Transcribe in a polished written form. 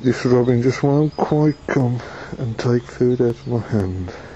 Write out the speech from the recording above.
This robin just won't quite come and take food out of my hand.